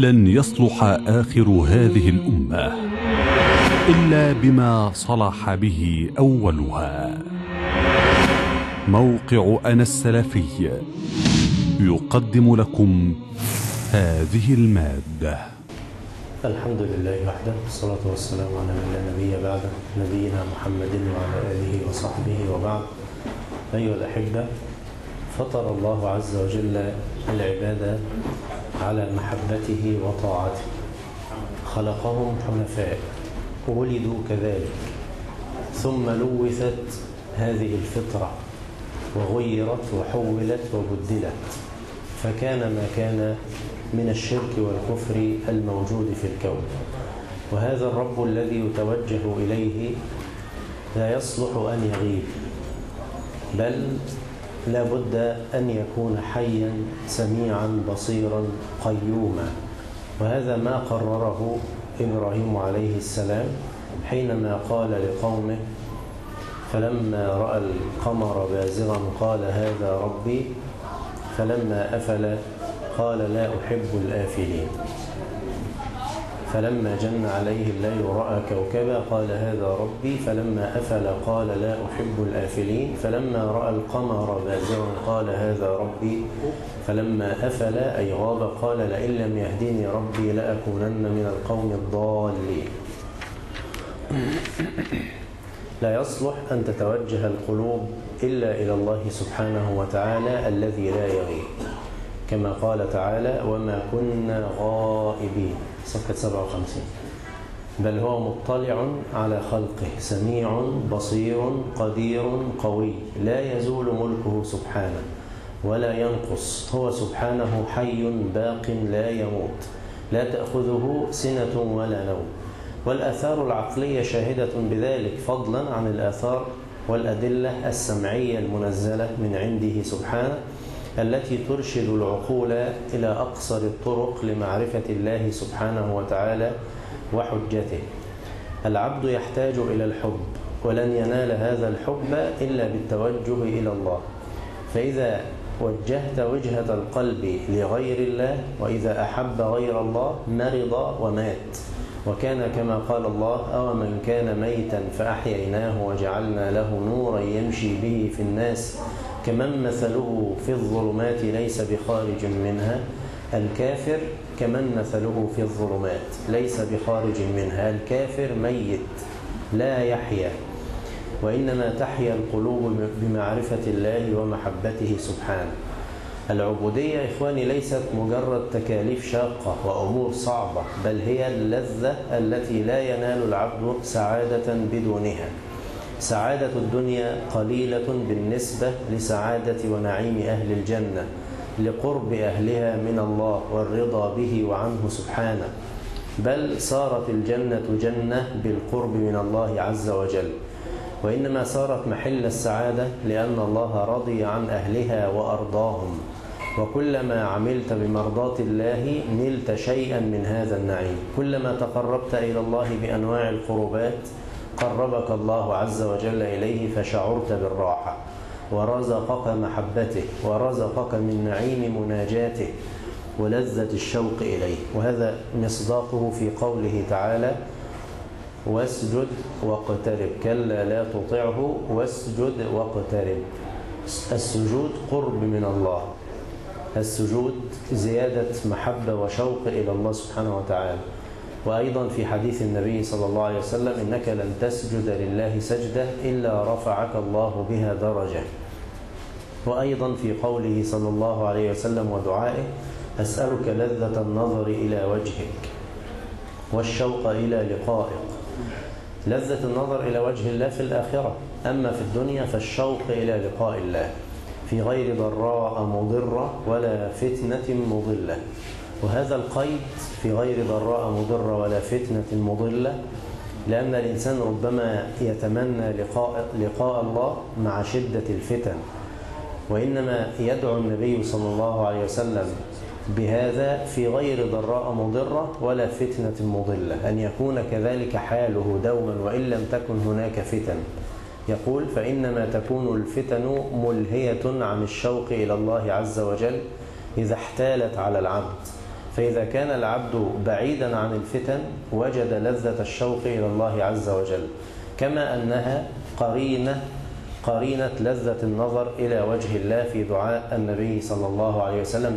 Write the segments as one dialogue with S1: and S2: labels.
S1: لن يصلح آخر هذه الأمة إلا بما صلح به أولها. موقع أنا السلفي يقدم لكم هذه المادة.
S2: الحمد لله وحده، والصلاة والسلام على من لا نبي بعده، نبينا محمد وعلى آله وصحبه وبعد. أيها الأحبة، فطر الله عز وجل العباد على محبته وطاعته، خلقهم حنفاء، ولدوا كذلك، ثم لوثت هذه الفطرة وغيرت وحولت وبدلت، فكان ما كان من الشرك والكفر الموجود في الكون. وهذا الرب الذي يتوجه إليه لا يصلح أن يغيب، بل لا بد أن يكون حيا سميعا بصيرا قيوما. وهذا ما قرره إبراهيم عليه السلام حينما قال لقومه فلما رأى القمر بازغا قال هذا ربي، فلما أفل قال لا أحب الآفلين، فلما جن عليه الليل رأى كوكبا قال هذا ربي، فلما أفل قال لا أحب الآفلين، فلما رأى القمر بازغا قال هذا ربي، فلما أفل أي غاب قال لئن لم يهديني ربي لأكونن من القوم الضالين. لا يصلح أن تتوجه القلوب إلا إلى الله سبحانه وتعالى الذي لا يغيب، كما قال تعالى وما كنا غائبين، صفحة 57. بل هو مطلع على خلقه، سميع بصير قدير قوي، لا يزول ملكه سبحانه ولا ينقص. هو سبحانه حي باق لا يموت، لا تأخذه سنة ولا نوم. والآثار العقلية شاهدة بذلك، فضلا عن الآثار والأدلة السمعية المنزلة من عنده سبحانه، التي ترشد العقول إلى أقصر الطرق لمعرفة الله سبحانه وتعالى وحجته. العبد يحتاج إلى الحب، ولن ينال هذا الحب إلا بالتوجه إلى الله. فإذا وجهت وجهة القلب لغير الله، وإذا أحب غير الله مرض ومات. وكان كما قال الله أومن كان ميتا فأحييناه وجعلنا له نورا يمشي به في الناس كمن مثله في الظلمات ليس بخارج منها. الكافر كمن مثله في الظلمات ليس بخارج منها. الكافر ميت لا يحيا، وإنما تحيا القلوب بمعرفة الله ومحبته سبحانه. العبودية إخواني ليست مجرد تكاليف شاقة وأمور صعبة، بل هي اللذة التي لا ينال العبد سعادة بدونها. سعادة الدنيا قليلة بالنسبة لسعادة ونعيم أهل الجنة، لقرب أهلها من الله والرضا به وعنه سبحانه. بل صارت الجنة جنة بالقرب من الله عز وجل، وإنما صارت محل السعادة لأن الله رضي عن أهلها وأرضاهم. وكلما عملت بمرضاة الله نلت شيئا من هذا النعيم. كلما تقربت إلى الله بأنواع القربات قربك الله عز وجل إليه، فشعرت بالراحة ورزقك محبته ورزقك من نعيم مناجاته ولذة الشوق إليه. وهذا مصداقه في قوله تعالى واسجد واقترب، كلا لا تطعه واسجد واقترب. السجود قرب من الله، السجود زيادة محبة وشوق إلى الله سبحانه وتعالى. وأيضا في حديث النبي صلى الله عليه وسلم إنك لن تسجد لله سجدة إلا رفعك الله بها درجة. وأيضا في قوله صلى الله عليه وسلم ودعائه أسألك لذة النظر إلى وجهك والشوق إلى لقائك. لذة النظر إلى وجه الله في الآخرة، أما في الدنيا فالشوق إلى لقاء الله في غير ضراء مضرة ولا فتنة مضلة. وهذا القيد في غير ضراء مضرة ولا فتنة مضلة لأن الإنسان ربما يتمنى لقاء الله مع شدة الفتن، وإنما يدعو النبي صلى الله عليه وسلم بهذا في غير ضراء مضرة ولا فتنة مضلة، أن يكون كذلك حاله دوما وإن لم تكن هناك فتن. يقول فإنما تكون الفتن ملهية عن الشوق إلى الله عز وجل إذا احتالت على العبد، فإذا كان العبد بعيدا عن الفتن وجد لذة الشوق إلى الله عز وجل، كما أنها قرينة لذة النظر إلى وجه الله في دعاء النبي صلى الله عليه وسلم،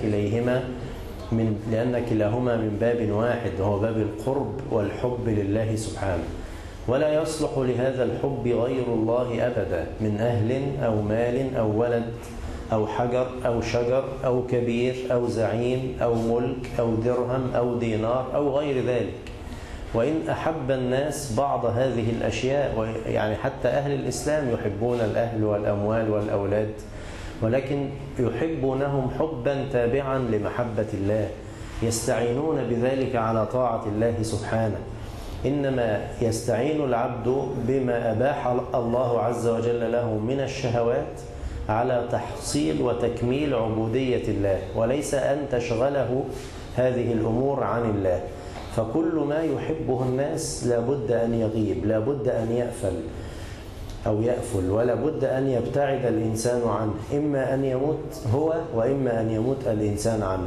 S2: لأن كلاهما من باب واحد، وهو باب القرب والحب لله سبحانه. ولا يصلح لهذا الحب غير الله أبدا، من أهل أو مال أو ولد أو حجر أو شجر أو كبير أو زعيم أو ملك أو درهم أو دينار أو غير ذلك. وإن أحب الناس بعض هذه الأشياء، يعني حتى أهل الإسلام يحبون الأهل والأموال والأولاد، ولكن يحبونهم حبا تابعا لمحبة الله، يستعينون بذلك على طاعة الله سبحانه. إنما يستعين العبد بما أباح الله عز وجل له من الشهوات على تحصيل وتكميل عبودية الله، وليس أن تشغله هذه الأمور عن الله. فكل ما يحبه الناس لابد أن يغيب، لابد أن يأفل، ولا بد أن يبتعد الإنسان عنه، إما أن يموت هو وإما أن يموت الإنسان عنه.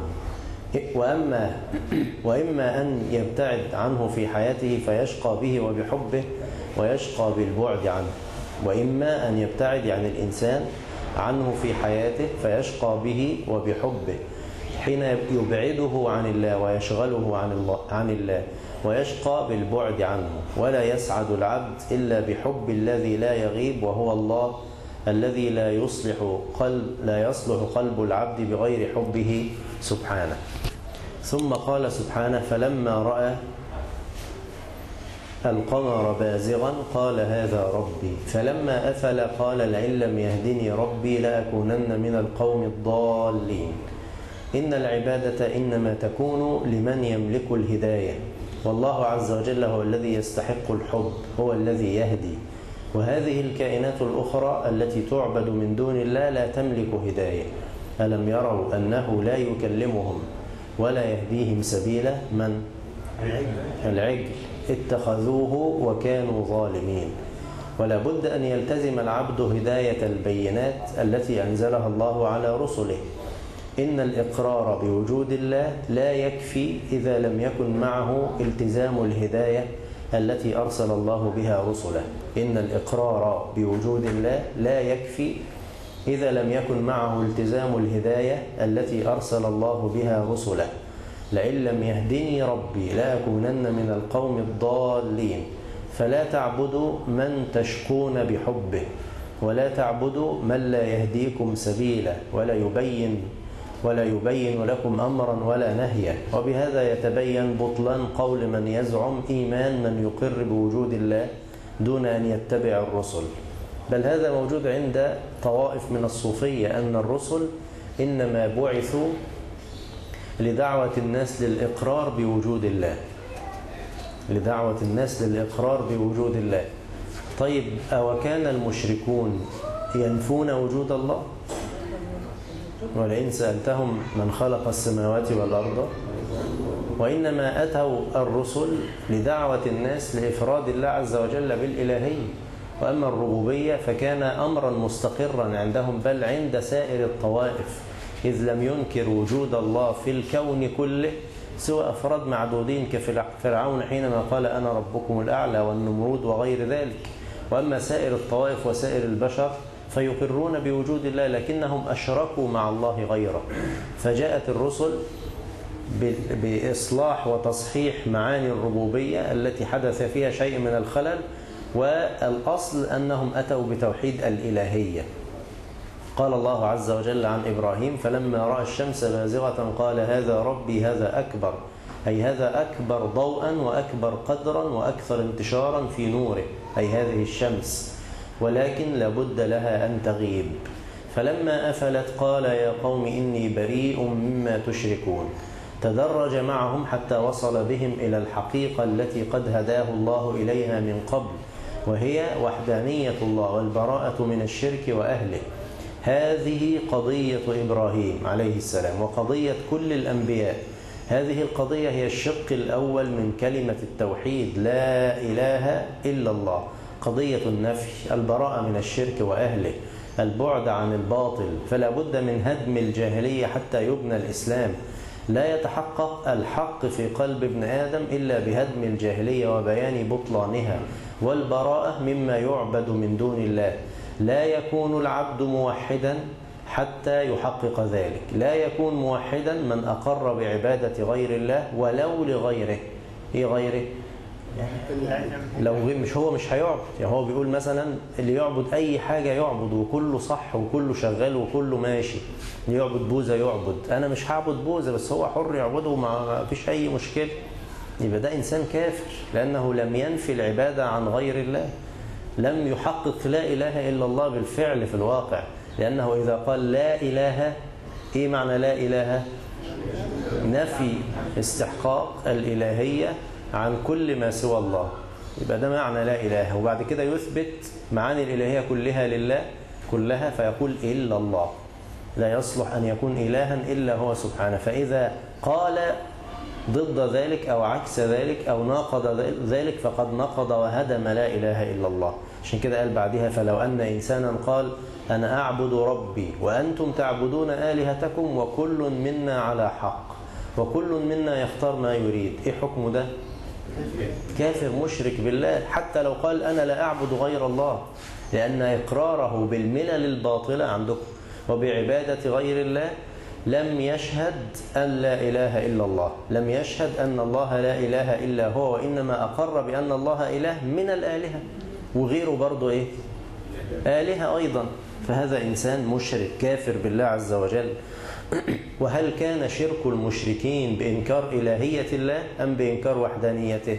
S2: وإما أن يبتعد عنه في حياته فيشقى به وبحبه ويشقى بالبعد عنه، وإما أن يبتعد يعني الإنسان عنه في حياته فيشقى به وبحبه حين يبعده عن الله ويشغله عن الله ويشقى بالبعد عنه. ولا يسعد العبد إلا بحب الذي لا يغيب، وهو الله الذي لا يصلح قلب العبد بغير حبه سبحانه. ثم قال سبحانه: فلما رأى القمر بازغا قال هذا ربي، فلما أفل قال لئن لم يهدني ربي لأكونن من القوم الضالين. إن العبادة إنما تكون لمن يملك الهداية، والله عز وجل هو الذي يستحق الحب، هو الذي يهدي. وهذه الكائنات الأخرى التي تعبد من دون الله لا تملك هداية. ألم يروا أنه لا يكلمهم ولا يهديهم سبيلا؟ من؟ العجل اتخذوه وكانوا ظالمين. ولا بد أن يلتزم العبد هداية البينات التي أنزلها الله على رسله. إن الإقرار بوجود الله لا يكفي إذا لم يكن معه التزام الهداية التي أرسل الله بها رسله. إن الإقرار بوجود الله لا يكفي إذا لم يكن معه التزام الهداية التي أرسل الله بها رسله. لئن لم يهدني ربي لأكونن من القوم الضالين. فلا تعبدوا من تشكون بحبه، ولا تعبدوا من لا يهديكم سبيلا، ولا يبين لكم أمرا ولا نهيا. وبهذا يتبين بطلان قول من يزعم إيمان من يقر بوجود الله دون أن يتبع الرسل. بل هذا موجود عند طوائف من الصوفية، أن الرسل إنما بعثوا لدعوة الناس للإقرار بوجود الله، لدعوة الناس للإقرار بوجود الله. طيب، أوكان المشركون ينفون وجود الله؟ ولئن سألتهم من خلق السماوات والأرض. وإنما أتوا الرسل لدعوة الناس لإفراد الله عز وجل بالإلهية. وأما الربوبية فكان أمرا مستقرا عندهم، بل عند سائر الطوائف، إذ لم ينكر وجود الله في الكون كله سوى أفراد معدودين كفرعون حينما قال أنا ربكم الأعلى، والنمرود وغير ذلك. وأما سائر الطوائف وسائر البشر فيقرون بوجود الله، لكنهم أشركوا مع الله غيره. فجاءت الرسل بإصلاح وتصحيح معاني الربوبية التي حدث فيها شيء من الخلل، والأصل أنهم أتوا بتوحيد الإلهية. قال الله عز وجل عن إبراهيم: فلما رأى الشمس بازغة قال هذا ربي هذا أكبر، أي هذا أكبر ضوءا وأكبر قدرا وأكثر انتشارا في نوره، أي هذه الشمس، ولكن لابد لها أن تغيب. فلما أفلت قال يا قوم إني بريء مما تشركون. تدرج معهم حتى وصل بهم إلى الحقيقة التي قد هداه الله إليها من قبل، وهي وحدانية الله والبراءة من الشرك وأهله. هذه قضية إبراهيم عليه السلام وقضية كل الأنبياء. هذه القضية هي الشق الأول من كلمة التوحيد، لا إله إلا الله. قضية النفي، البراءة من الشرك وأهله، البعد عن الباطل. فلا بد من هدم الجاهلية حتى يبنى الإسلام. لا يتحقق الحق في قلب ابن آدم إلا بهدم الجاهلية وبيان بطلانها والبراءة مما يعبد من دون الله. لا يكون العبد موحدا حتى يحقق ذلك. لا يكون موحدا من أقر بعبادة غير الله ولو لغيره. إيه غيره؟ لو مش هيعبد. يعني هو بيقول مثلا اللي يعبد أي حاجة يعبد وكله صح وكله شغال وكله ماشي. اللي يعبد بوزة يعبد. أنا مش هعبد بوزة بس هو حر يعبده وما فيش أي مشكلة. يبقى ده إنسان كافر لأنه لم ينفي العبادة عن غير الله. لم يحقق لا إله إلا الله بالفعل في الواقع. لأنه إذا قال لا إله، إيه معنى لا إله؟ نفي استحقاق الإلهية عن كل ما سوى الله. يبقى ده معنى لا إله. وبعد كده يثبت معاني الإلهية كلها لله كلها فيقول إلا الله. لا يصلح أن يكون إلها إلا هو سبحانه. فإذا قال ضد ذلك أو عكس ذلك أو ناقض ذلك فقد نقض وهدم لا إله إلا الله. عشان كده قال بعدها فلو أن إنسانا قال أنا أعبد ربي وأنتم تعبدون آلهتكم وكل منا على حق وكل منا يختار ما يريد. إيه حكم ده؟ كافر مشرك بالله حتى لو قال أنا لا أعبد غير الله، لأن إقراره بالملل الباطلة عندكم وبعبادة غير الله لم يشهد أن لا إله إلا الله، لم يشهد أن الله لا إله إلا هو، وإنما أقر بأن الله إله من الآلهة وغيره برضو إيه؟ آلهة أيضا. فهذا إنسان مشرك كافر بالله عز وجل. وهل كان شرك المشركين بإنكار إلهية الله أم بإنكار وحدانيته؟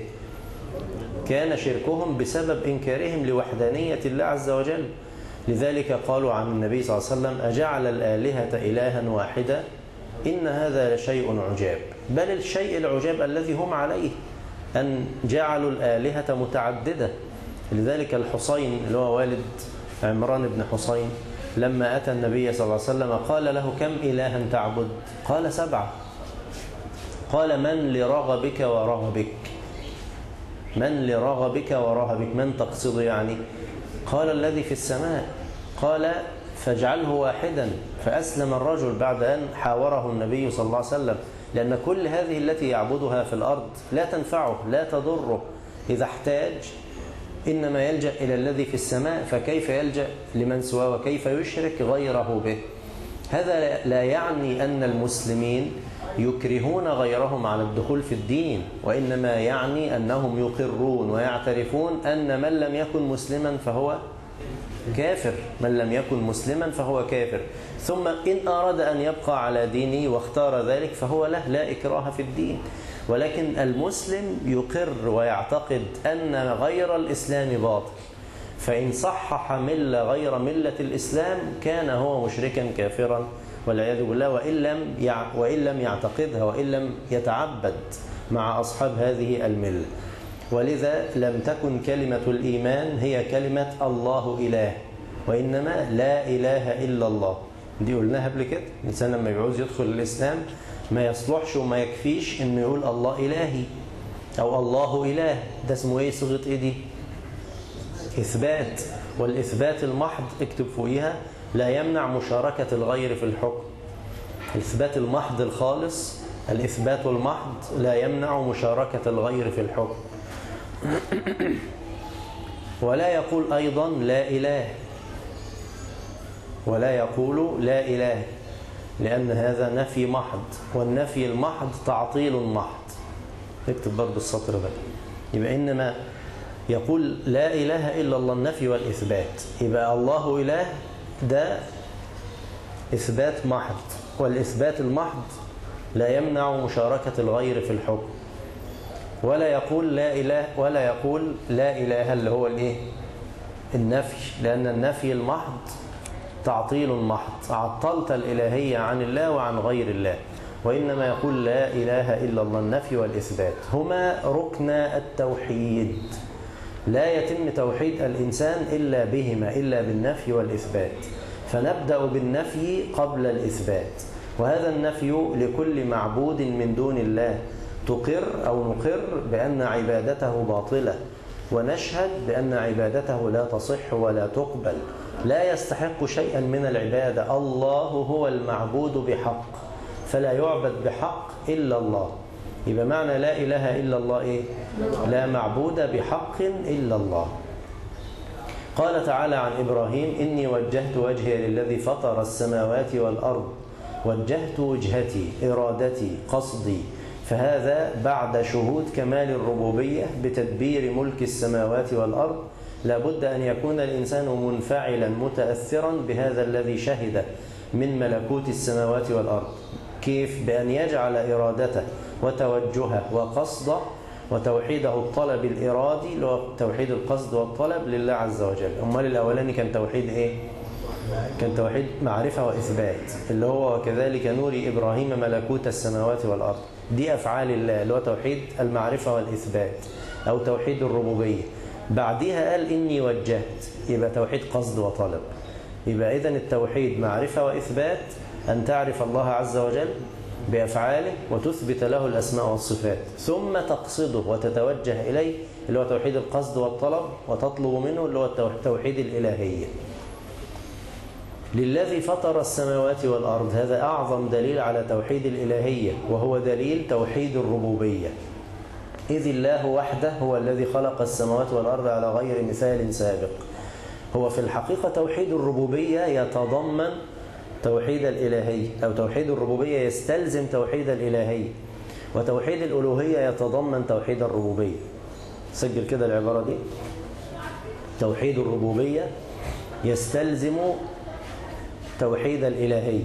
S2: كان شركهم بسبب إنكارهم لوحدانية الله عز وجل. لذلك قالوا عن النبي صلى الله عليه وسلم أجعل الآلهة إلها واحدا إن هذا لشيء عجاب. بل الشيء العجاب الذي هم عليه أن جعلوا الآلهة متعددة. لذلك الحسين اللي هو والد عمران بن حسين لما أتى النبي صلى الله عليه وسلم قال له كم إلها تعبد؟ قال 7. قال من لرغبك ورهبك؟ من لرغبك ورهبك؟ من تقصد يعني؟ قال الذي في السماء. قال فاجعله واحدا. فأسلم الرجل بعد أن حاوره النبي صلى الله عليه وسلم، لأن كل هذه التي يعبدها في الأرض لا تنفعه لا تضره. إذا احتاج إنما يلجأ إلى الذي في السماء، فكيف يلجأ لمن سواه وكيف يشرك غيره به؟ هذا لا يعني أن المسلمين يكرهون غيرهم على الدخول في الدين، وإنما يعني أنهم يقرون ويعترفون أن من لم يكن مسلما فهو كافر، من لم يكن مسلما فهو كافر. ثم إن أراد أن يبقى على دينه واختار ذلك فهو له، لا إكراه في الدين. ولكن المسلم يقر ويعتقد أن غير الإسلام باطل، فإن صحح ملة غير ملة الإسلام كان هو مشركا كافرا والعياذ بالله، وإن لم يعتقدها وإن لم يتعبد مع أصحاب هذه الملة. ولذا لم تكن كلمة الإيمان هي كلمة الله إله، وإنما لا إله إلا الله. دي قلناها قبل كده. الإنسان لما يعوز يدخل الإسلام ما يصلحش وما يكفيش إنه يقول الله إلهي أو الله إله. ده اسمه إيه؟ صيغة إيه دي؟ إثبات. والإثبات المحض اكتب فوقيها لا يمنع مشاركة الغير في الحكم. الإثبات المحض الخالص، الإثبات المحض لا يمنع مشاركة الغير في الحكم. ولا يقول أيضا لا إله، ولا يقول لا إله، لأن هذا نفي محض، والنفي المحض تعطيل محض. اكتب برضو السطر ده. يبقى إنما يقول لا إله إلا الله، النفي والإثبات. يبقى الله إله ده إثبات محض، والإثبات المحض لا يمنع مشاركة الغير في الحكم. ولا يقول لا إله، ولا يقول لا إله اللي هو الإيه؟ النفي، لأن النفي المحض تعطيل محض، عطلت الإلهية عن الله وعن غير الله. وإنما يقول لا إله إلا الله، النفي والإثبات هما ركن التوحيد. لا يتم توحيد الإنسان إلا بهما، إلا بالنفي والإثبات. فنبدأ بالنفي قبل الإثبات. وهذا النفي لكل معبود من دون الله تقر أو نقر بأن عبادته باطلة، ونشهد بأن عبادته لا تصح ولا تقبل، لا يستحق شيئا من العبادة. الله هو المعبود بحق، فلا يعبد بحق إلا الله. يبقى معنى لا إله إلا الله إيه؟ لا معبود بحق إلا الله. قال تعالى عن إبراهيم: إني وجهت وجهي للذي فطر السماوات والأرض وجهت وجهتي إرادتي قصدي. فهذا بعد شهود كمال الربوبية بتدبير ملك السماوات والأرض لابد أن يكون الإنسان منفعلا متأثرا بهذا الذي شهد من ملكوت السماوات والأرض. كيف؟ بأن يجعل إرادته وتوجهه وقصده وتوحيده الطلب الإرادي اللي هو توحيد القصد والطلب لله عز وجل. أمال الأولاني كان توحيد إيه؟ كان توحيد معرفة وإثبات، اللي هو وكذلك نوري إبراهيم ملكوت السماوات والأرض. دي أفعال الله اللي هو توحيد المعرفة والإثبات أو توحيد الربوبية. بعدها قال إني وجهت، يبقى توحيد قصد وطلب. يبقى إذن التوحيد معرفة وإثبات، أن تعرف الله عز وجل بأفعاله وتثبت له الأسماء والصفات، ثم تقصده وتتوجه إليه اللي هو توحيد القصد والطلب، وتطلب منه اللي هو توحيد الإلهية. للذي فطر السماوات والأرض، هذا أعظم دليل على توحيد الإلهية، وهو دليل توحيد الربوبية. إذ الله وحده هو الذي خلق السماوات والأرض على غير مثال سابق. هو في الحقيقة توحيد الربوبية يتضمن توحيد الإلهية، أو توحيد الربوبية يستلزم توحيد الإلهية، وتوحيد الألوهية يتضمن توحيد الربوبية. سجل كده العبارة دي: توحيد الربوبية يستلزم توحيد الإلهية.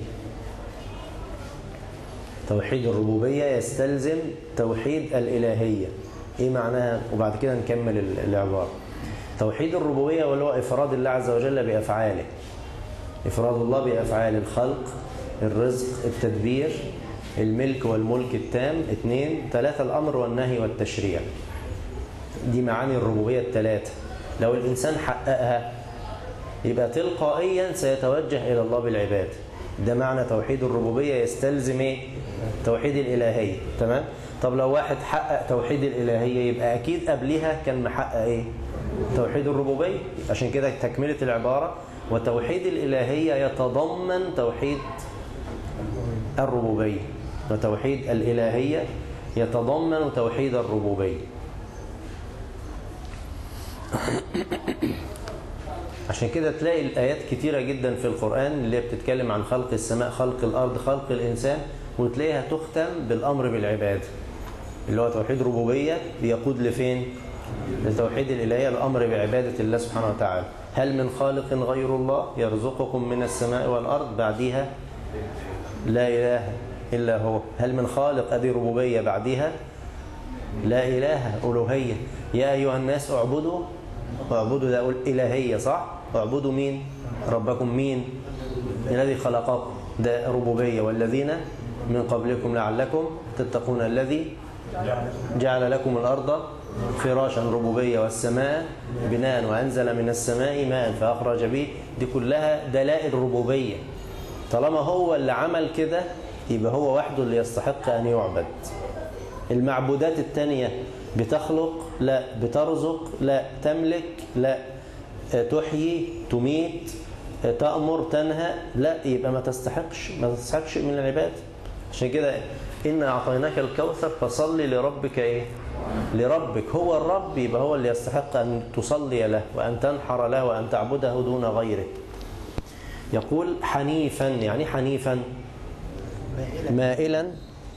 S2: توحيد الربوبية يستلزم توحيد الإلهية. إيه معناها؟ وبعد كده نكمل العبارة. توحيد الربوبية واللي هو إفراد الله عز وجل بأفعاله، إفراد الله بأفعال الخلق، الرزق، التدبير، الملك والملك التام. 2. 3 الأمر والنهي والتشريع. دي معاني الربوبية الثلاثة. لو الإنسان حققها يبقى تلقائيا سيتوجه إلى الله بالعباد. ده معنى توحيد الربوبية يستلزم إيه؟ توحيد الإلهية. تمام؟ طب لو واحد حقق توحيد الإلهية يبقى أكيد قبلها كان محقق إيه؟ توحيد الربوبية. عشان كده تكملة العبارة: وتوحيد الإلهية يتضمن توحيد الربوبية، وتوحيد الإلهية يتضمن توحيد الربوبية. عشان كده تلاقي الآيات كتيرة جدا في القرآن اللي بتتكلم عن خلق السماء، خلق الأرض، خلق الإنسان، وتلاقيها تختم بالأمر بالعبادة اللي هو توحيد ربوبية بيقود لفين؟ لتوحيد الإلهية، الأمر بعبادة الله سبحانه وتعالى. هل من خالق غير الله يرزقكم من السماء والأرض؟ بعدها لا إله إلا هو. هل من خالق؟ أدي ربوبية. بعدها لا إله، ألوهية. يا أيها الناس اعبدوا ده إلهية صح؟ اعبدوا مين؟ ربكم مين؟ الذي خلقكم، ده ربوبية. والذين من قبلكم لعلكم تتقون، الذي جعل لكم الأرض فراشا، ربوبية. والسماء بناء، وأنزل من السماء ماء فأخرج به. دي كلها دلائل ربوبية. طالما هو اللي عمل كده يبقى هو وحده اللي يستحق أن يعبد. المعبودات التانية بتخلق؟ لا. بترزق؟ لا. تملك؟ لا. تحيي؟ تميت؟ تأمر؟ تنهى؟ لا. يبقى ما تستحقش من العباد. عشان كده إنا أعطيناك الكوثر فصلي لربك. إيه؟ لربك. هو الرب، يبقى هو اللي يستحق أن تصلي له وأن تنحر له وأن تعبده دون غيره. يقول حنيفا، يعني حنيفا مائلا،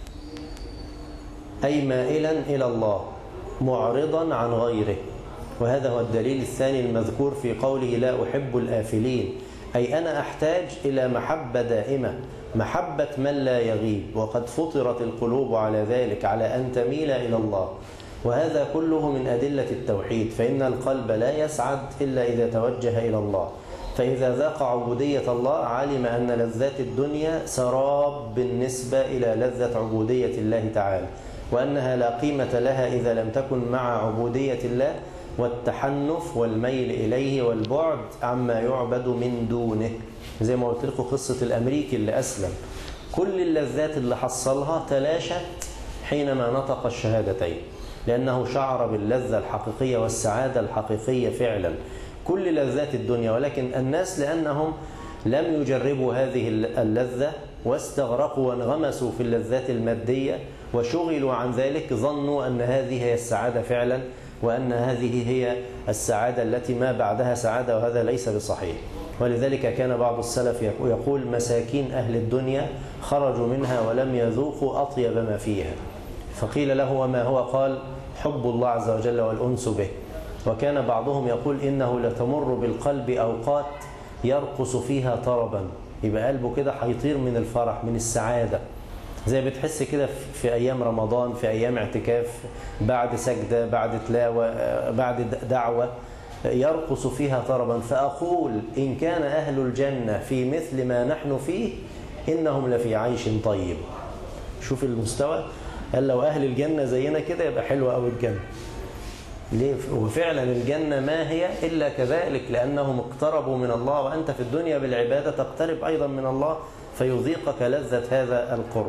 S2: أي مائلا إلى الله معرضا عن غيره. وهذا هو الدليل الثاني المذكور في قوله لا أحب الآفلين، أي أنا أحتاج إلى محبة دائمة، محبة من لا يغيب. وقد فطرت القلوب على ذلك، على أن تميل إلى الله. وهذا كله من أدلة التوحيد، فإن القلب لا يسعد إلا إذا توجه إلى الله. فإذا ذاق عبودية الله علم أن لذات الدنيا سراب بالنسبة إلى لذة عبودية الله تعالى، وأنها لا قيمة لها إذا لم تكن مع عبودية الله والتحنف والميل إليه والبعد عما يعبد من دونه. زي ما قلت لكم قصة الأمريكي اللي أسلم، كل اللذات اللي حصلها تلاشت حينما نطق الشهادتين، لأنه شعر باللذة الحقيقية والسعادة الحقيقية فعلا، كل لذات الدنيا. ولكن الناس لأنهم لم يجربوا هذه اللذة واستغرقوا وانغمسوا في اللذات المادية وشغلوا عن ذلك، ظنوا أن هذه هي السعادة فعلا، وأن هذه هي السعادة التي ما بعدها سعادة، وهذا ليس بصحيح. ولذلك كان بعض السلف يقول: مساكين أهل الدنيا خرجوا منها ولم يذوقوا أطيب ما فيها. فقيل له: وما هو؟ قال: حب الله عز وجل والأنس به. وكان بعضهم يقول: إنه لتمر بالقلب أوقات يرقص فيها طربا، يبقى قلبه كده هيطير من الفرح من السعادة، زي بتحس كده في أيام رمضان، في أيام اعتكاف، بعد سجدة، بعد تلاوة، بعد دعوة، يرقص فيها طربا. فأقول: إن كان أهل الجنة في مثل ما نحن فيه إنهم لفي عيش طيب. شوف المستوى، قال لو أهل الجنة زينا كده يبقى حلوة أوي الجنة. ليه؟ وفعلا الجنة ما هي إلا كذلك، لأنهم اقتربوا من الله، وأنت في الدنيا بالعبادة تقترب أيضا من الله فيذيقك لذة هذا القرب.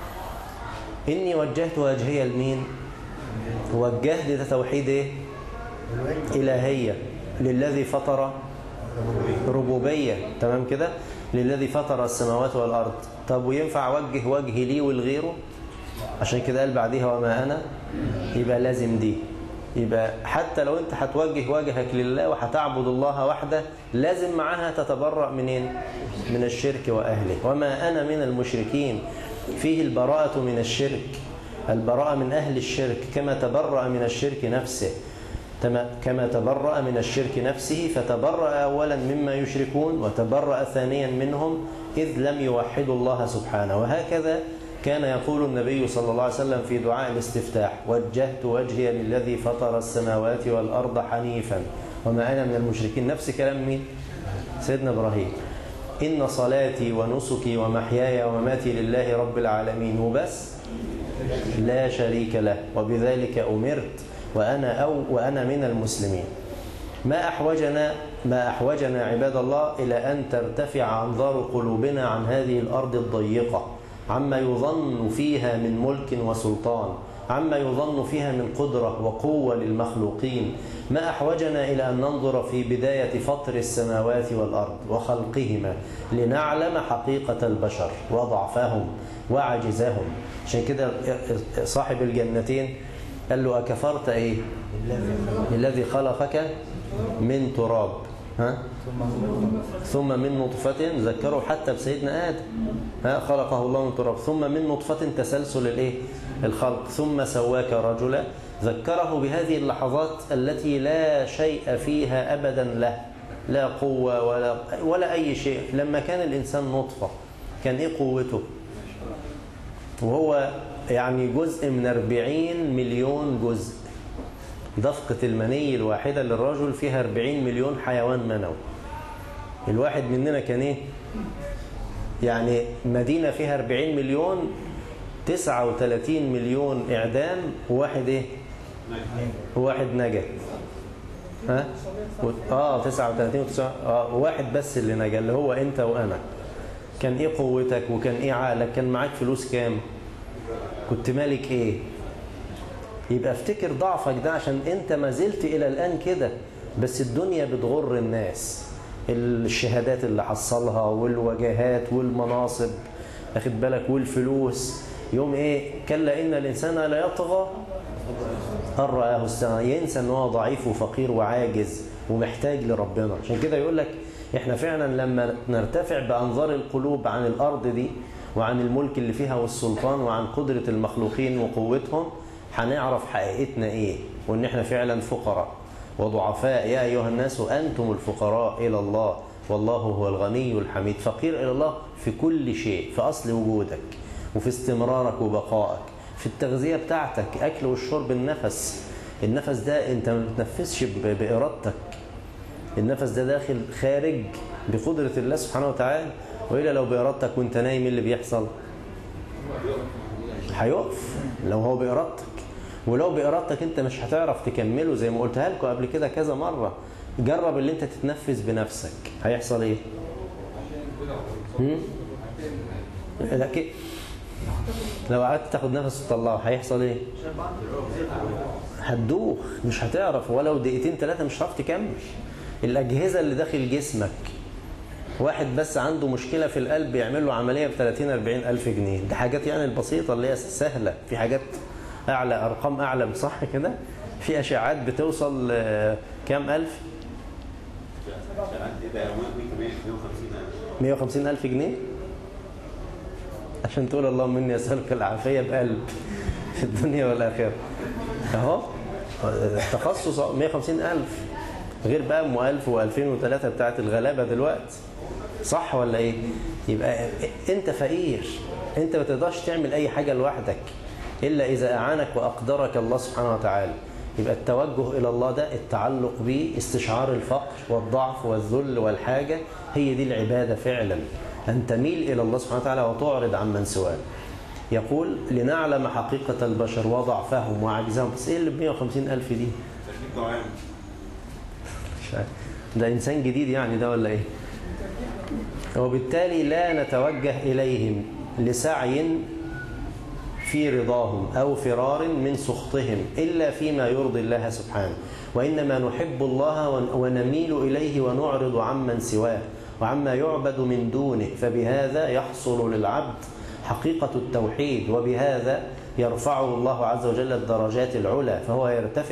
S2: إني وجهت وجهي لمين؟ وجهت ده توحيد إيه؟ إلهية، للذي فطر ربوبية، تمام كده؟ للذي فطر السماوات والأرض. طب وينفع وجه وجهي لي والغيره؟ عشان كده قال بعديها: وما أنا، يبقى لازم دي. يبقى حتى لو انت هتوجه وجهك لله وهتعبد الله وحده، لازم معاها تتبرأ منين؟ من الشرك وأهله. وما أنا من المشركين، فيه البراءة من الشرك، البراءة من أهل الشرك، كما تبرأ من الشرك نفسه، كما تبرأ من الشرك نفسه، فتبرأ أولا مما يشركون، وتبرأ ثانيا منهم إذ لم يوحدوا الله سبحانه. وهكذا كان يقول النبي صلى الله عليه وسلم في دعاء الاستفتاح: وجهت وجهي للذي فطر السماوات والأرض حنيفا وما أنا من المشركين. نفس كلام مين؟ سيدنا إبراهيم: إن صلاتي ونسكي ومحياي ومماتي لله رب العالمين، وبس، لا شريك له، وبذلك أمرت وأنا من المسلمين. ما أحوجنا عباد الله إلى أن ترتفع أنظار قلوبنا عن هذه الأرض الضيقة، عما يظن فيها من ملك وسلطان، عما يظن فيها من قدرة وقوة للمخلوقين. ما أحوجنا إلى أن ننظر في بداية فطر السماوات والأرض وخلقهما لنعلم حقيقة البشر وضعفهم وعجزهم. عشان كده صاحب الجنتين قال له: أكفرت إيه؟ الذي خلقك من تراب، ثم من نطفة، ذكروا حتى بسيدنا آدم، خلقه الله من تراب، ثم من نطفة، تسلسل الخلق، ثم سواك رجلا. ذكره بهذه اللحظات التي لا شيء فيها أبدا له، لا قوة ولا أي شيء. لما كان الإنسان نطفة كان إيه قوته؟ وهو يعني جزء من 40 مليون جزء. دفقة المني الواحدة للرجل فيها 40 مليون حيوان منوي. الواحد مننا كان إيه؟ يعني مدينة فيها 40 مليون، 39 مليون إعدام، وواحد إيه؟ واحد نجا. 39 واحد بس اللي نجا، اللي هو أنت وأنا. كان إيه قوتك؟ وكان إيه عقلك؟ كان معاك فلوس كام؟ كنت مالك إيه؟ يبقى افتكر ضعفك ده، عشان أنت ما زلت إلى الآن كده، بس الدنيا بتغر الناس. الشهادات اللي حصلها والوجاهات والمناصب، أخد بالك، والفلوس، يوم إيه؟ كلا إن الإنسان لا يطغى أن رآه استغنى، ينسى أنه ضعيف وفقير وعاجز ومحتاج لربنا. عشان كده يقول لك إحنا فعلا لما نرتفع بأنظار القلوب عن الأرض دي وعن الملك اللي فيها والسلطان وعن قدرة المخلوقين وقوتهم، هنعرف حقيقتنا إيه، وإن إحنا فعلا فقراء وضعفاء. يا أيها الناس أنتم الفقراء إلى الله والله هو الغني الحميد. فقير إلى الله في كل شيء، في أصل وجودك وفي استمرارك وبقائك، في التغذية بتاعتك، أكل والشرب، النفس ده أنت ما بتنفسش بإرادتك، النفس ده داخل خارج بقدرة الله سبحانه وتعالى. وإلا لو بإرادتك وانت نايم اللي بيحصل هيقف لو هو بإرادتك، ولو بإرادتك انت مش هتعرف تكمله. زي ما قلتها لكم قبل كده كذا مرة، جرب اللي انت تتنفس بنفسك، هيحصل ايه؟ لكن لو قعدت تاخد نفس وتطلعه هيحصل ايه؟ هتدوخ، مش هتعرف، ولو دقيقتين 3 مش هتعرف تكمل. الأجهزة اللي داخل جسمك واحد بس عنده مشكلة في القلب يعمل له عملية ب30-40 ألف جنيه. دي حاجات يعني البسيطة اللي هي سهلة. في حاجات أعلى، أرقام أعلى، صح كده؟ في أشعات بتوصل كام ألف؟ 150 ألف جنيه عشان تقول اللهم إني أسألك العافية بقلب في الدنيا والآخرة. أهو التخصص 150 ألف، غير بقى أم 1000 و2003 بتاعت الغلابة دلوقتي، صح ولا إيه؟ يبقى أنت فقير، أنت ما تقدرش تعمل أي حاجة لوحدك إلا إذا أعانك وأقدرك الله سبحانه وتعالى. يبقى التوجه إلى الله ده التعلق به، استشعار الفقر والضعف والذل والحاجة، هي دي العبادة فعلا، أن تميل إلى الله سبحانه وتعالى وتعرض عمن سواه. يقول لنعلم حقيقة البشر وضعفهم وعجزهم. بس إيه اللي ب150 ألف دي؟ ده إنسان جديد يعني ده ولا إيه؟ وبالتالي لا نتوجه إليهم لسعي في رضاهم أو فرار من سخطهم إلا فيما يرضي الله سبحانه، وإنما نحب الله ونميل إليه ونعرض عمن سواه وعما يعبد من دونه، فبهذا يحصل للعبد حقيقة التوحيد، وبهذا يرفعه الله عز وجل الدرجات العلى، فهو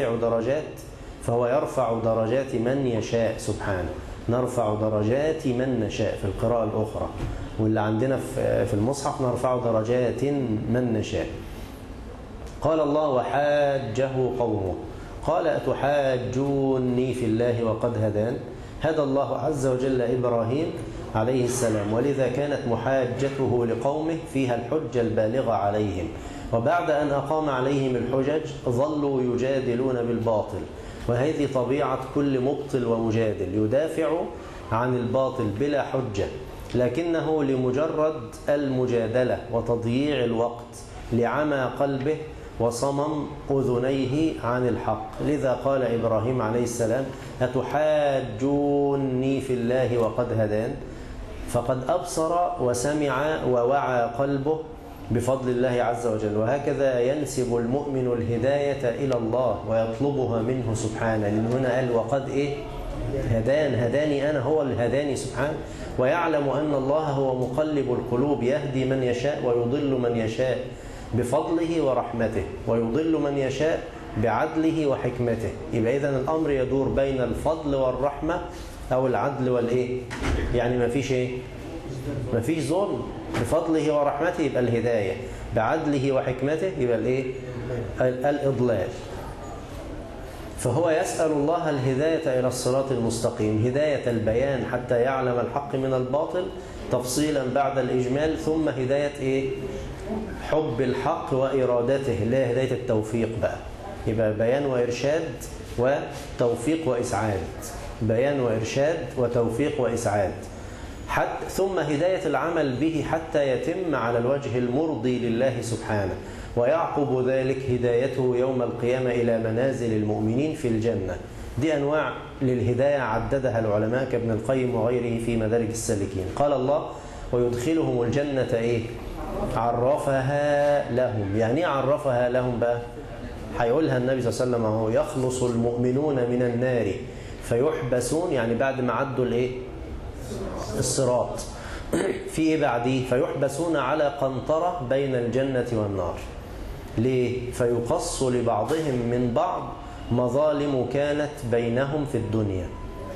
S2: يرفع درجات من يشاء سبحانه. نرفع درجات من نشاء في القراءة الأخرى، واللي عندنا في المصحف نرفع درجات من نشاء. قال الله وحاجه قومه قال أتحاجوني في الله وقد هدان. هدى الله عز وجل إبراهيم عليه السلام، ولذا كانت محاجته لقومه فيها الحجة البالغة عليهم، وبعد أن أقام عليهم الحجج ظلوا يجادلون بالباطل، وهذه طبيعة كل مبطل ومجادل، يدافع عن الباطل بلا حجة، لكنه لمجرد المجادلة وتضييع الوقت لعمى قلبه وصمم أذنيه عن الحق. لذا قال إبراهيم عليه السلام أتحاجوني في الله وقد هدان، فقد أبصر وسمع ووعى قلبه بفضل الله عز وجل. وهكذا ينسب المؤمن الهداية إلى الله ويطلبها منه سبحانه، لأن هنا قال وقد هداني أنا، هو اللي هداني سبحانه، ويعلم أن الله هو مقلب القلوب، يهدي من يشاء ويضل من يشاء بفضله ورحمته، ويضل من يشاء بعدله وحكمته. يبقى إذن الأمر يدور بين الفضل والرحمة أو العدل والإيه؟ يعني ما فيش إيه؟ ما فيش ظلم. بفضله ورحمته يبقى الهداية، بعدله وحكمته يبقى الإيه؟ الإضلال. فهو يسأل الله الهداية إلى الصراط المستقيم، هداية البيان حتى يعلم الحق من الباطل تفصيلا بعد الإجمال، ثم هداية إيه؟ حب الحق وإرادته، اللي هي هداية التوفيق بقى. يبقى بيان وإرشاد وتوفيق وإسعاد، بيان وإرشاد وتوفيق وإسعاد، ثم هداية العمل به حتى يتم على الوجه المرضي لله سبحانه، ويعقب ذلك هدايته يوم القيامة إلى منازل المؤمنين في الجنة. دي أنواع للهداية عددها العلماء كابن القيم وغيره في مدارج السالكين. قال الله ويدخلهم الجنة إيه؟ عرفها لهم. يعني إيه عرفها لهم بقى؟ هيقولها النبي صلى الله عليه وسلم اهو، يخلص المؤمنون من النار فيحبسون، يعني بعد ما عدوا الإيه؟ الصراط. في إيه بعديه؟ فيحبسون على قنطرة بين الجنة والنار. ليه؟ فيقص لبعضهم من بعض مظالم كانت بينهم في الدنيا.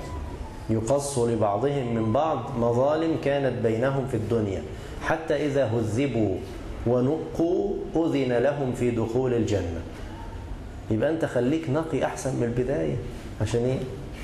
S2: يقص لبعضهم من بعض مظالم كانت بينهم في الدنيا، حتى إذا هذبوا ونقوا أذن لهم في دخول الجنة. يبقى أنت خليك نقي أحسن من البداية. عشان إيه؟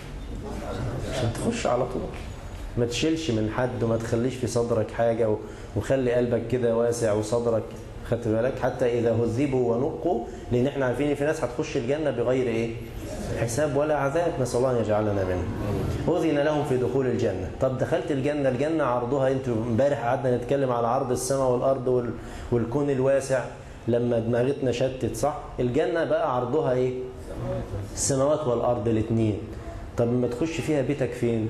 S2: عشان تخش على طول، ما تشيلش من حد وما تخليش في صدرك حاجة، وخلي قلبك كده واسع وصدرك، خدت بالك؟ حتى إذا هذبوا ونقوا، لأن احنا عارفين في ناس هتخش الجنة بغير إيه؟ حساب ولا عذاب، نسأل الله أن يجعلنا منه. أذن لهم في دخول الجنة. طب دخلت الجنة، الجنة عرضها، انتوا امبارح قعدنا نتكلم على عرض السماء والأرض والكون الواسع لما دماغتنا شتت، صح؟ الجنة بقى عرضها إيه؟ السماوات والأرض الاثنين. طب ما تخش فيها بيتك فين؟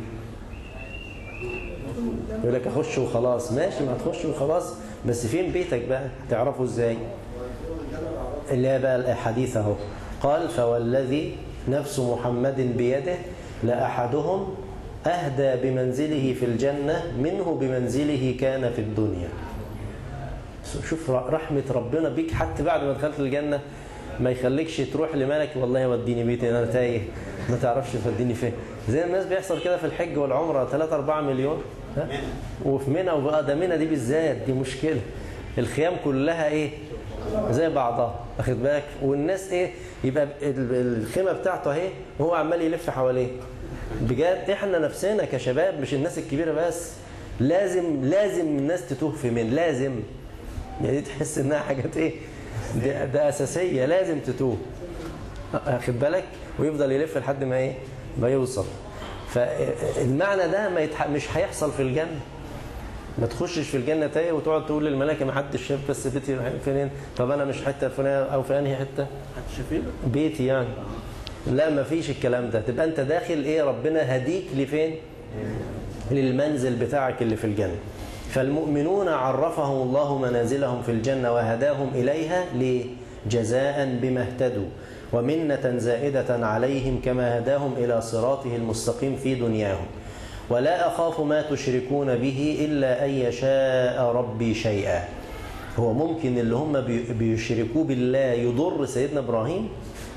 S2: يقول لك أخش وخلاص. ماشي، ما تخش وخلاص، بس فين بيتك بقى؟ هتعرفه إزاي؟ اللي هي بقى الحديث اهو. قال فوالذي نفس محمد بيده لأحدهم أهدى بمنزله في الجنة منه بمنزله كان في الدنيا. شوف رحمة ربنا بيك، حتى بعد ما دخلت الجنة ما يخليكش تروح لملك والله وديني بيتي أنا تايه ما تعرفش توديني فين، زي الناس بيحصل كده في الحج والعمرة 3-4 مليون وفي منى، وبقى ده منى دي بالذات دي مشكلة، الخيام كلها ايه زي بعضها واخد بالك، والناس ايه يبقى الخيمة بتاعته اهي وهو عمال يلف حواليه. بجد احنا نفسنا كشباب مش الناس الكبيرة بس لازم الناس تتوه في من لازم، يعني تحس انها حاجات ايه ده اساسية لازم تتوه واخد بالك، ويفضل يلف لحد ما ايه ما يوصل. فالمعنى ده مش هيحصل في الجنة. ما تخشش في الجنة تايه وتقعد تقول للملائكة ما حدش شاف بس بيتي فين، طب انا مش حتة فلانية او في انهي حتة بيتي يعني، لا ما فيش الكلام ده. تبقى انت داخل ايه ربنا هديك لفين للمنزل بتاعك اللي في الجنة. فالمؤمنون عرفهم الله منازلهم في الجنة وهداهم إليها جزاء بما اهتدوا ومنة زائدة عليهم كما هداهم إلى صراطه المستقيم في دنياهم. ولا أخاف ما تشركون به إلا أن يشاء ربي شيئا. هو ممكن اللي هم بيشركوا بالله يضر سيدنا إبراهيم؟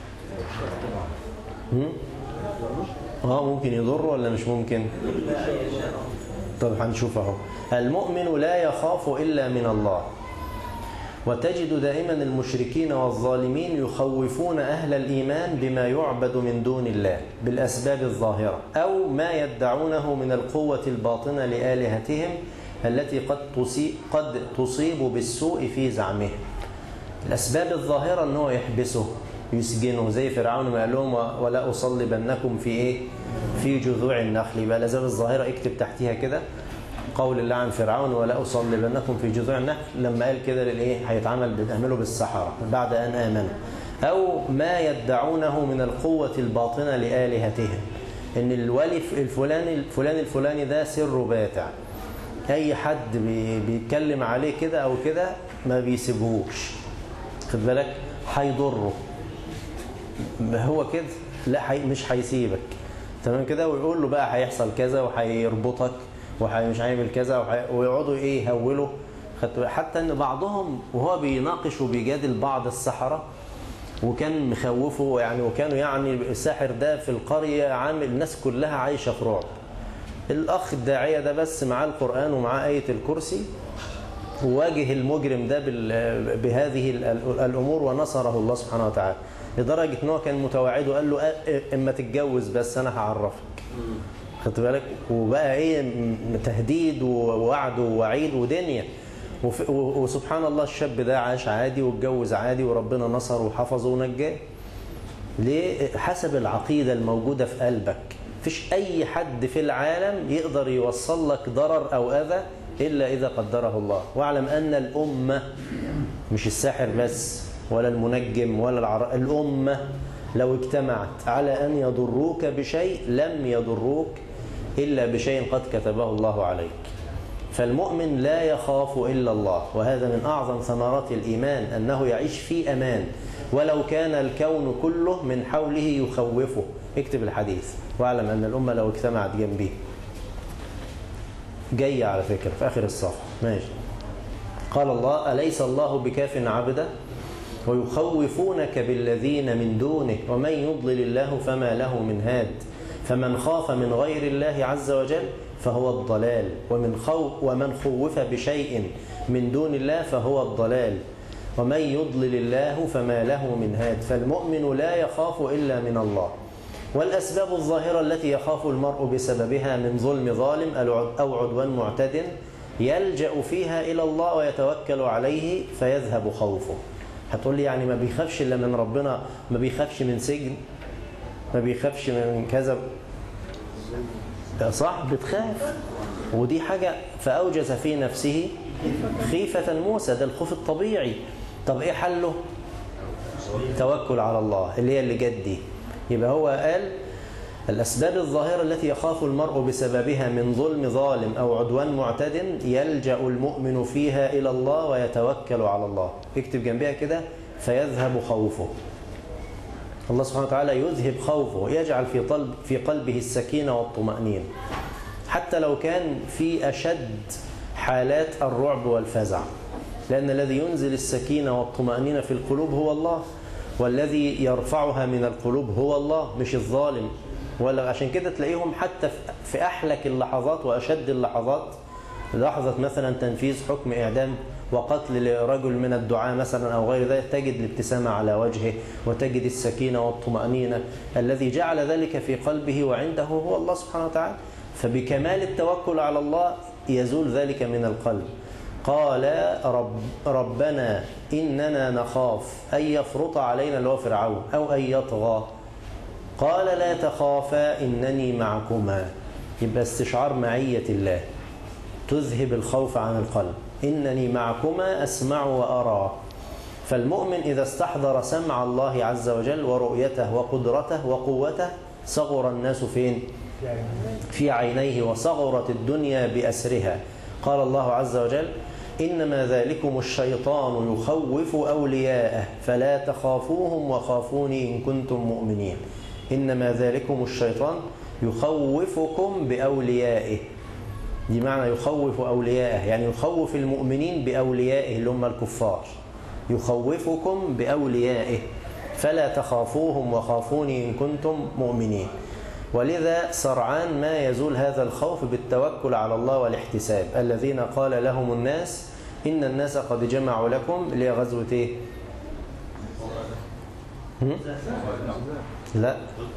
S2: ممكن يضر ولا مش ممكن؟ طب هنشوف اهو. المؤمن لا يخاف إلا من الله. وتجد دائما المشركين والظالمين يخوفون أهل الإيمان بما يعبد من دون الله بالأسباب الظاهرة أو ما يدعونه من القوة الباطنة لآلهتهم التي قد تصيب بالسوء في زعمه. الأسباب الظاهرة أنه يحبسه يسجنه، زي فرعون ما قال لهم ولا أصلبنكم في إيه في جذوع النخل. يبقى الأسباب الظاهرة اكتب تحتها كده قول الله عن فرعون ولا أصلبنكم في جذوع النخل، لما قال كده للإيه بنعمله بالسحرة بعد أن آمنوا. أو ما يدعونه من القوة الباطنة لآلهتهم، إن الولي الفلاني ده سر باتع، أي حد بيتكلم عليه كده أو كده ما بيسيبهوش، خد بالك هيضره هو كده، لا مش هيسيبك تمام كده، ويقول له بقى هيحصل كذا وهيربطك ومش هيعمل كذا ويقعدوا ايه يهولوا. حتى ان بعضهم وهو بيناقش وبيجادل بعض السحرة وكان مخوفه يعني، وكانوا يعني الساحر ده في القرية عامل الناس كلها عايشة في رعب. الأخ الداعية ده بس معاه القرآن ومعاه آية الكرسي وواجه المجرم ده بهذه الأمور ونصره الله سبحانه وتعالى، لدرجة أنه كان متواعده وقال له إما تتجوز بس أنا هعرفك، خدت بالك، وبقى ايه تهديد ووعد ووعيد ودنيا. وسبحان الله الشاب ده عاش عادي واتجوز عادي وربنا نصره وحفظه ونجاه. ليه؟ حسب العقيدة الموجودة في قلبك. فيش أي حد في العالم يقدر يوصل لك ضرر أو أذى إلا إذا قدره الله. واعلم أن الأمة مش الساحر بس ولا المنجم ولا الأمة لو اجتمعت على أن يضروك بشيء لم يضروك إلا بشيء قد كتبه الله عليك. فالمؤمن لا يخاف إلا الله، وهذا من أعظم ثمرات الإيمان أنه يعيش في أمان ولو كان الكون كله من حوله يخوفه. اكتب الحديث واعلم أن الأمة لو اجتمعت جنبه. جاية على فكرة في آخر الصفحة ماشي. قال الله أليس الله بكاف عبده ويخوفونك بالذين من دونه ومن يضلل الله فما له من هاد. فمن خاف من غير الله عز وجل فهو الضلال، ومن خوف بشيء من دون الله فهو الضلال، ومن يضلل الله فما له من هاد. فالمؤمن لا يخاف إلا من الله. والأسباب الظاهرة التي يخاف المرء بسببها من ظلم ظالم أو عدوان معتد يلجأ فيها إلى الله ويتوكل عليه فيذهب خوفه. هتقول لي يعني ما بيخافش إلا من ربنا، ما بيخافش من سجن، ما بيخافش من كذا. صح بتخاف، ودي حاجة فأوجز في نفسه خيفة موسى، ده الخوف الطبيعي. طب إيه حله؟ توكل على الله اللي جت دي. يبقى هو قال الأسباب الظاهرة التي يخاف المرء بسببها من ظلم ظالم أو عدوان معتد يلجأ المؤمن فيها إلى الله ويتوكل على الله. اكتب جنبها كده فيذهب خوفه. الله سبحانه وتعالى يذهب خوفه، يجعل في قلبه السكينة والطمأنينة. حتى لو كان في أشد حالات الرعب والفزع، لأن الذي ينزل السكينة والطمأنينة في القلوب هو الله، والذي يرفعها من القلوب هو الله مش الظالم. ولا عشان كده تلاقيهم حتى في أحلك اللحظات وأشد اللحظات، لحظة مثلا تنفيذ حكم إعدام وقتل لرجل من الدعاة مثلا أو غير ذلك، تجد الابتسامة على وجهه وتجد السكينة والطمأنينة. الذي جعل ذلك في قلبه وعنده هو الله سبحانه وتعالى. فبكمال التوكل على الله يزول ذلك من القلب. قال ربنا إننا نخاف أن يفرط علينا اللي هو فرعون أو أن يطغى. قال لا تخافا إنني معكما. يبقى استشعار معية الله تذهب الخوف عن القلب. إنني معكما أسمع وأرى. فالمؤمن إذا استحضر سمع الله عز وجل ورؤيته وقدرته وقوته صغر الناس فين؟ في عينيه، وصغرت الدنيا بأسرها. قال الله عز وجل إنما ذلكم الشيطان يخوف أولياءه فلا تخافوهم وخافوني إن كنتم مؤمنين. إنما ذلكم الشيطان يخوفكم بأوليائه. دي معنى يخوف أوليائه، يعني يخوف المؤمنين بأوليائه اللي هم الكفار. يخوفكم بأوليائه فلا تخافوهم وخافوني إن كنتم مؤمنين. ولذا سرعان ما يزول هذا الخوف بالتوكل على الله والاحتساب. الذين قال لهم الناس إن الناس قد جمعوا لكم لغزوة إيه؟ لا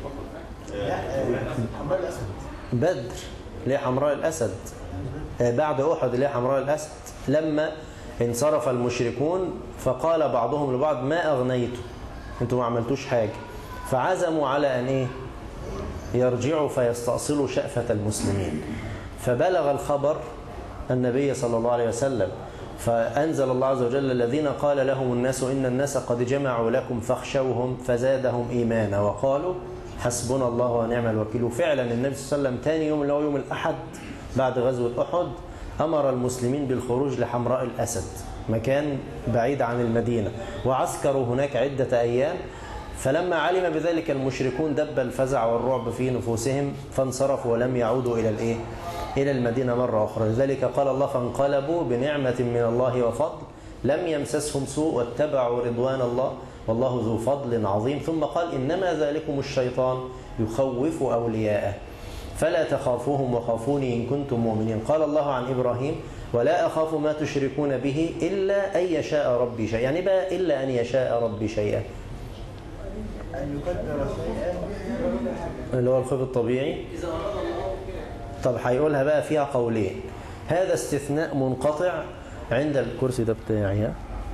S2: بدر اللي حمراء الأسد، بعد أحد اللي حمراء الأسد، لما انصرف المشركون فقال بعضهم لبعض ما أغنيتم، انتم ما عملتوش حاجة، فعزموا على أن إيه؟ يرجعوا فيستأصلوا شأفة المسلمين. فبلغ الخبر النبي صلى الله عليه وسلم، فأنزل الله عز وجل الذين قال لهم الناس إن الناس قد جمعوا لكم فاخشوهم فزادهم إيمانا وقالوا حسبنا الله ونعم الوكيل. وفعلا النبي صلى الله عليه وسلم ثاني يوم اللي هو يوم الأحد بعد غزوة أحد أمر المسلمين بالخروج لحمراء الأسد، مكان بعيد عن المدينة، وعسكروا هناك عدة أيام. فلما علم بذلك المشركون دب الفزع والرعب في نفوسهم فانصرفوا ولم يعودوا إلى المدينة مرة أخرى. لذلك قال الله فانقلبوا بنعمة من الله وفضل لم يمسسهم سوء واتبعوا رضوان الله والله ذو فضل عظيم. ثم قال إنما ذلكم الشيطان يخوف أولياءه فلا تخافوهم وخافوني إن كنتم مؤمنين. قال الله عن إبراهيم ولا أخاف ما تشركون به إلا أن يشاء ربي شيئا. يعني بقى إلا أن يشاء ربي شيئا،
S3: أن يقدر شيئا
S2: اللي هو الخوف الطبيعي. طب هيقولها بقى فيها قولين. هذا استثناء منقطع عند الكرسي ده بتاعي،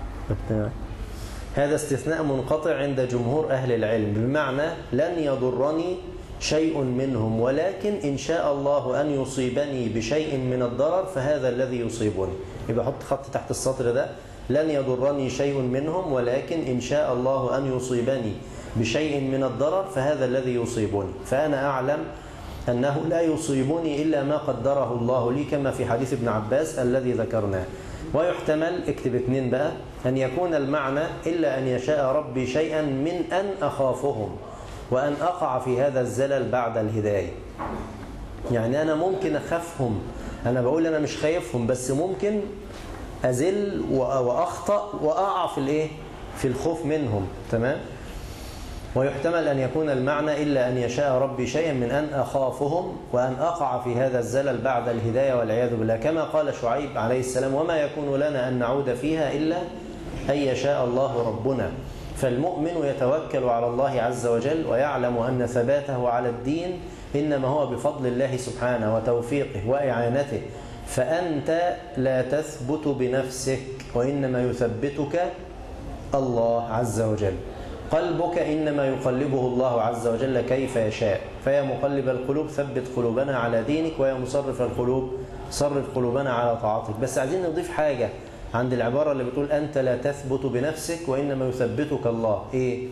S2: هذا استثناء منقطع عند جمهور أهل العلم، بمعنى لن يضرني شيء منهم ولكن إن شاء الله أن يصيبني بشيء من الضرر فهذا الذي يصيبني. يبقى حط خط تحت السطر ده، لن يضرني شيء منهم ولكن إن شاء الله أن يصيبني بشيء من الضرر فهذا الذي يصيبني، فأنا أعلم أنه لا يصيبني إلا ما قدره الله لي كما في حديث ابن عباس الذي ذكرناه. ويحتمل اكتب 2 بقى أن يكون المعنى إلا أن يشاء ربي شيئا من أن أخافهم وأن أقع في هذا الزلل بعد الهداية. يعني أنا ممكن أخافهم، أنا بقول أنا مش خايفهم بس ممكن أزل وأخطأ وأقع في الخوف منهم. تمام. ويحتمل أن يكون المعنى إلا أن يشاء ربي شيئا من أن أخافهم وأن أقع في هذا الزلل بعد الهداية والعياذ بالله، كما قال شعيب عليه السلام وما يكون لنا أن نعود فيها إلا أن يشاء الله ربنا. فالمؤمن يتوكل على الله عز وجل ويعلم أن ثباته على الدين إنما هو بفضل الله سبحانه وتوفيقه وإعانته. فأنت لا تثبت بنفسك وإنما يثبتك الله عز وجل. قلبك إنما يقلبه الله عز وجل كيف يشاء. فيا مقلب القلوب ثبت قلوبنا على دينك ويا مصرف القلوب صرف قلوبنا على طاعتك. بس عايزين نضيف حاجة عند العبارة اللي بتقول أنت لا تثبت بنفسك وإنما يثبتك الله. إيه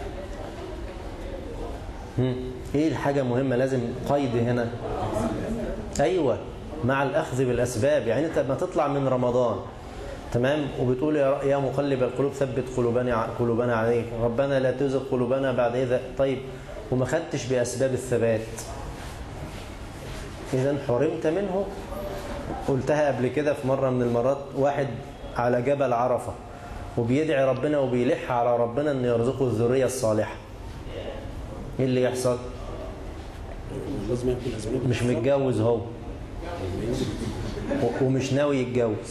S2: الحاجة مهمة لازم قيد هنا؟ أيوة، مع الأخذ بالأسباب. يعني أنت ما تطلع من رمضان تمام وبتقول يا مقلب القلوب ثبت قلوبنا عليك، ربنا لا تزغ قلوبنا بعد إذا، طيب وما خدتش بأسباب الثبات إذن حرمت منه. قلتها قبل كده في مرة من المرات، واحد على جبل عرفة وبيدعي ربنا وبيلح على ربنا أن يرزقه الذرية الصالحة، إيه اللي يحصل؟ مش متجوز هو ومش ناوي يتجوز.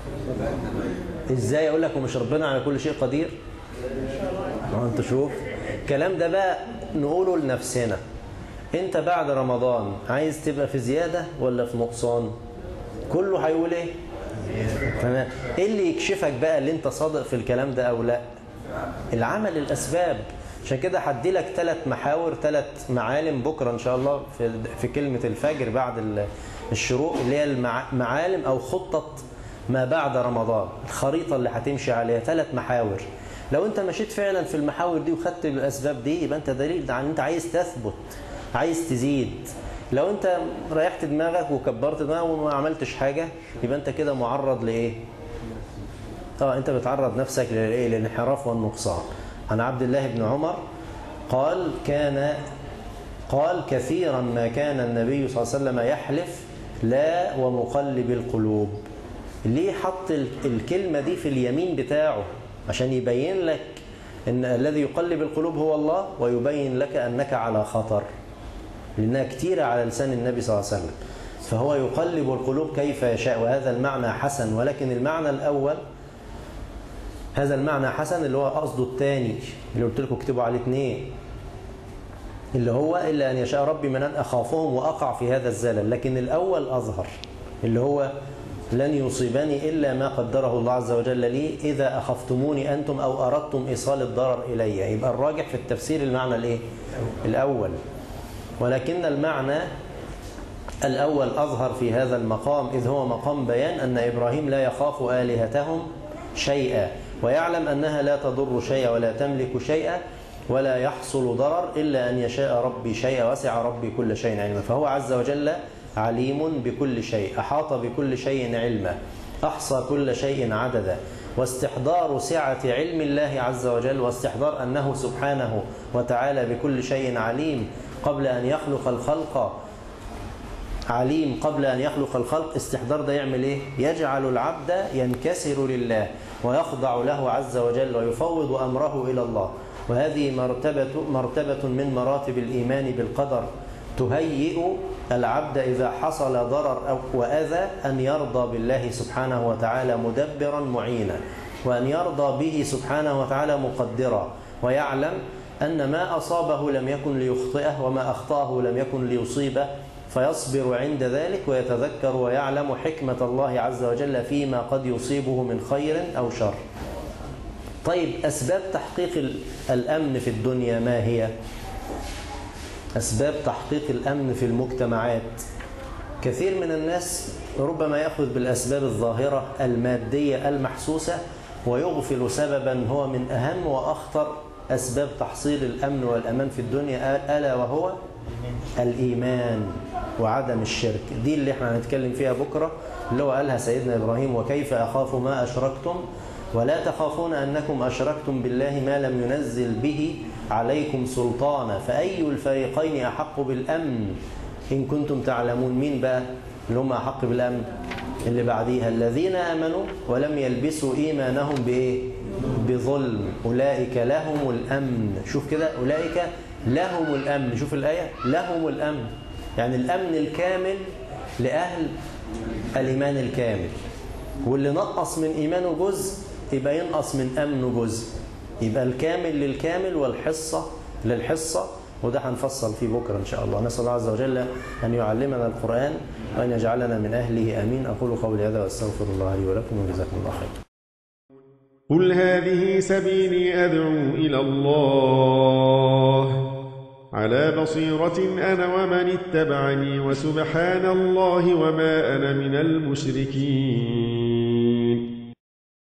S2: إزاي أقول لك ومش ربنا على كل شيء قدير؟ أنت شوف الكلام ده بقى نقوله لنفسنا. أنت بعد رمضان عايز تبقى في زيادة ولا في نقصان؟ كله هيقول إيه؟ تمام. إيه اللي يكشفك بقى اللي أنت صادق في الكلام ده أو لا؟ العمل، الأسباب. عشان كده هدي لك 3 محاور، 3 معالم بكرة إن شاء الله في كلمة الفجر بعد الشروق، اللي هي المعالم أو خطة ما بعد رمضان، الخريطة اللي هتمشي عليها 3 محاور. لو أنت مشيت فعلا في المحاور دي وخدت بالأسباب دي، يبقى أنت دليل عن أنت عايز تثبت، عايز تزيد. لو أنت ريحت دماغك وكبرت دماغك وما عملتش حاجة، يبقى أنت كده معرض لإيه؟ أنت بتعرض نفسك للانحراف والنقصان. عن عبد الله بن عمر قال كثيرا ما كان النبي صلى الله عليه وسلم يحلف لا ومقلب القلوب. ليه حط الكلمة دي في اليمين بتاعه؟ عشان يبين لك ان الذي يقلب القلوب هو الله، ويبين لك أنك على خطر، لأنها كتيرة على لسان النبي صلى الله عليه وسلم. فهو يقلب القلوب كيف يشاء، وهذا المعنى حسن. ولكن المعنى الأول، هذا المعنى حسن اللي هو قصده الثاني اللي قلت لكم اكتبوا عليه 2، اللي هو إلا أن يشاء ربي من أن أخافهم وأقع في هذا الزلل. لكن الأول أظهر، اللي هو لن يصيبني إلا ما قدره الله عز وجل لي إذا أخفتموني أنتم أو أردتم إيصال الضرر إلي. يبقى الراجح في التفسير المعنى الإيه؟ الأول. ولكن المعنى الأول أظهر في هذا المقام، إذ هو مقام بيان أن إبراهيم لا يخاف آلهتهم شيئا، ويعلم أنها لا تضر شيئا ولا تملك شيئا ولا يحصل ضرر إلا أن يشاء ربي شيئا، وسع ربي كل شيء علما. فهو عز وجل عليم بكل شيء، أحاط بكل شيء علما، أحصى كل شيء عددا. واستحضار سعة علم الله عز وجل، واستحضار أنه سبحانه وتعالى بكل شيء عليم قبل أن يخلق الخلق، عليم قبل أن يخلق الخلق. استحضار ده يعمل إيه؟ يجعل العبد ينكسر لله ويخضع له عز وجل ويفوض أمره إلى الله. وهذه مرتبة من مراتب الإيمان بالقدر، تهيئ العبد إذا حصل ضرر أو وأذى أن يرضى بالله سبحانه وتعالى مدبرا معينا، وأن يرضى به سبحانه وتعالى مقدرا، ويعلم أن ما أصابه لم يكن ليخطئه وما أخطأه لم يكن ليصيبه، فيصبر عند ذلك ويتذكر ويعلم حكمة الله عز وجل فيما قد يصيبه من خير أو شر. طيب، أسباب تحقيق الأمن في الدنيا ما هي؟ أسباب تحقيق الأمن في المجتمعات. كثير من الناس ربما يأخذ بالأسباب الظاهرة المادية المحسوسة ويغفل سببا هو من أهم وأخطر أسباب تحصيل الأمن والأمان في الدنيا، ألا وهو الإيمان وعدم الشرك. دي اللي احنا هنتكلم فيها بكرة، اللي هو قالها سيدنا إبراهيم: وكيف أخاف ما أشركتم ولا تخافون أنكم أشركتم بالله ما لم ينزل به عليكم سلطانا فأي الفريقين أحق بالأمن إن كنتم تعلمون. مين بقى اللي هم أحق بالأمن؟ اللي بعديها: الذين آمنوا ولم يلبسوا إيمانهم بإيه؟ بظلم أولئك لهم الأمن. شوف كده، أولئك لهم الأمن. شوف الآية، لهم الأمن، يعني الأمن الكامل لأهل الإيمان الكامل. واللي نقص من إيمانه جزء يبقى ينقص من أمنه جزء، يبقى الكامل للكامل والحصة للحصة. وده هنفصل فيه بكرة إن شاء الله. نسأل الله عز وجل أن يعلمنا القرآن وأن يجعلنا من أهله. آمين. أقول قولي هذا وأستغفر الله لي ولكم وجزاكم الله خير.
S4: قل هذه سبيلي أدعو إلى الله على بصيرة أنا ومن اتبعني، وسبحان الله وما أنا من المشركين.